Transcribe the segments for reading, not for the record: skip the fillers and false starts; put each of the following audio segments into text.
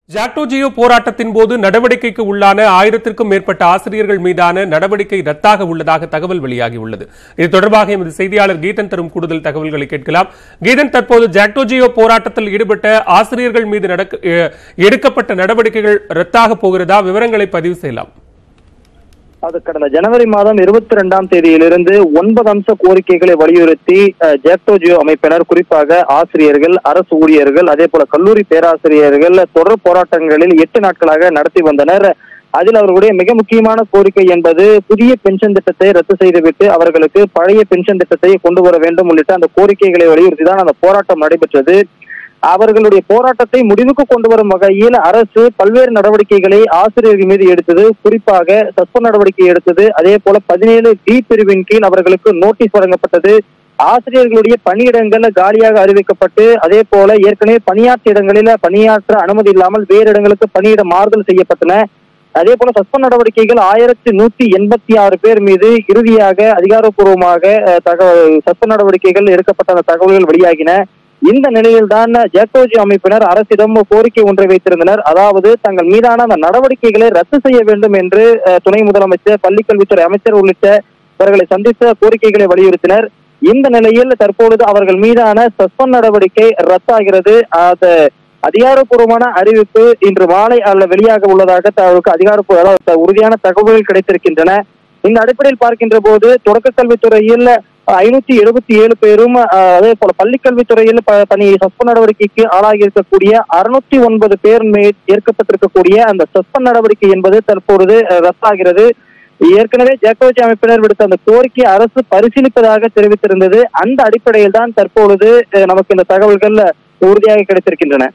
ஜாக்டோ ஜியோ போராட்டத்தின் போது நடவடிக்கைக்கு உள்ளான 1000க்கும் மேற்பட்ட ஆசிரியர்கள் மீதான நடவடிக்கை ரத்தாக உள்ளதாக தகவல் வெளியாகியுள்ளது. இது தொடர்பாக எமது செய்தியாளர் கீதன் தரும் கூடுதல் தகவல்களை கேட்கலாம். கீதன், தற்போது ஜாக்டோ ஜியோ போராட்டத்தில் ஈடுபட்ட ஆசிரியர்கள் மீது எடுக்கப்பட்ட நடவடிக்கைகள் ரத்தாக போகிறதா? விவரங்களை பதிவு செய்யலாம். அது கடந்த ஜனவரி மாதம் 22ஆம் தேதியிலிருந்து 9 அம்ச கோரிக்கைகளை வலியுறுத்தி ஜாக்டோ ஜியோ அமைப்பினர், குறிப்பாக ஆசிரியர்கள், அரசு ஊழியர்கள், அதே போல கல்லூரி பேராசிரியர்கள் தொடர் போராட்டங்களில் 8 நாட்களாக நடத்தி வந்தனர். அதில் அவர்களுடைய மிக முக்கியமான கோரிக்கை என்பது புதிய பென்ஷன் திட்டத்தை ரத்து செய்துவிட்டு அவர்களுக்கு பழைய பென்ஷன் திட்டத்தை கொண்டு வர வேண்டும் உள்ளிட்ட அந்த கோரிக்கைகளை வலியுறுத்தி தான் அந்த போராட்டம் நடைபெற்றது. அவர்களுடைய போராட்டத்தை முடிவுக்கு கொண்டு வரும் வகையில் அரசு பல்வேறு நடவடிக்கைகளை ஆசிரியர்கள் மீது எடுத்தது. குறிப்பாக சஸ்பெண்ட் நடவடிக்கை எடுத்தது. அதே போல 17D பிரிவின் கீழ் அவர்களுக்கு நோட்டீஸ் வழங்கப்பட்டது. ஆசிரியர்களுடைய பணியிடங்கள் காலியாக அறிவிக்கப்பட்டு, அதே போல ஏற்கனவே பணியாற்ற இடங்களில் பணியாற்ற அனுமதி இல்லாமல் வேறு இடங்களுக்கு பணியிட மாறுதல் செய்யப்பட்டன. அதே போல சஸ்பெண்ட் நடவடிக்கைகள் 1186 பேர் மீது இறுதியாக அதிகாரப்பூர்வமாக சஸ்பெண்ட் நடவடிக்கைகள் எடுக்கப்பட்ட அந்த தகவல்கள் வெளியாகின. இந்த நிலையில் தான் ஜாக்டோ ஜியோ அமைப்பினர் அரசிடம் கோரிக்கை ஒன்றை வைத்திருந்தனர். அதாவது தங்கள் மீதான அந்த நடவடிக்கைகளை ரத்து செய்ய வேண்டும் என்று துணை முதலமைச்சர், பள்ளிக்கல்வித்துறை அமைச்சர் உள்ளிட்டவர்களை சந்தித்த கோரிக்கைகளை வலியுறுத்தினர். இந்த நிலையில் தற்பொழுது அவர்கள் மீதான சஸ்பெண்ட் நடவடிக்கை ரத்தாகிறது. அது அதிகாரப்பூர்வமான அறிவிப்பு இன்று மாலை வெளியாக உள்ளதாக அதிகாரப்பூர்வ உறுதியான தகவல்கள் கிடைத்திருக்கின்றன. இந்த அடிப்படையில் பார்க்கின்ற போது தொடக்க கல்வித்துறையில் 577 பேரும், அதே போல பள்ளிக்கல்வித்துறையில் பணி சஸ்பெண்ட் நடவடிக்கைக்கு ஆளாகி இருக்கக்கூடிய 609 பேர் ஏற்கப்பட்டிருக்கக்கூடிய அந்த சஸ்பெண்ட் நடவடிக்கை என்பது தற்பொழுது ரத்தாகிறது. ஏற்கனவே ஜாக்டோ ஜியோ அமைப்பினர் விடுத்த அந்த கோரிக்கை அரசு பரிசீலிப்பதாக தெரிவித்திருந்தது. அந்த அடிப்படையில் தான் தற்பொழுது நமக்கு இந்த தகவல்கள் உறுதியாக கிடைத்திருக்கின்றன.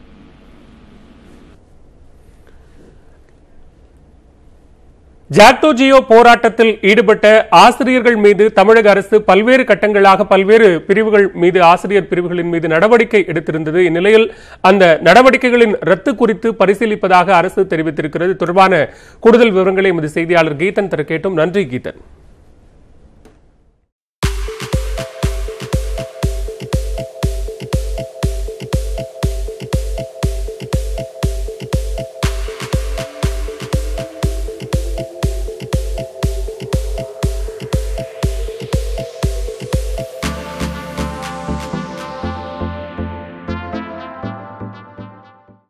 ஜாக்டோ ஜியோ போராட்டத்தில் ஈடுபட்ட ஆசிரியர்கள் மீது தமிழக அரசு பல்வேறு கட்டங்களாக பல்வேறு பிரிவுகள் மீது, ஆசிரியர் பிரிவுகளின் மீது நடவடிக்கை எடுத்திருந்தது. இந்நிலையில் அந்த நடவடிக்கைகளின் ரத்து குறித்து பரிசீலிப்பதாக அரசு தெரிவித்திருக்கிறது. தொடர்பான கூடுதல் விவரங்களை எமது செய்தியாளர் கீதன் தர கேட்டோம். நன்றி கீதன்.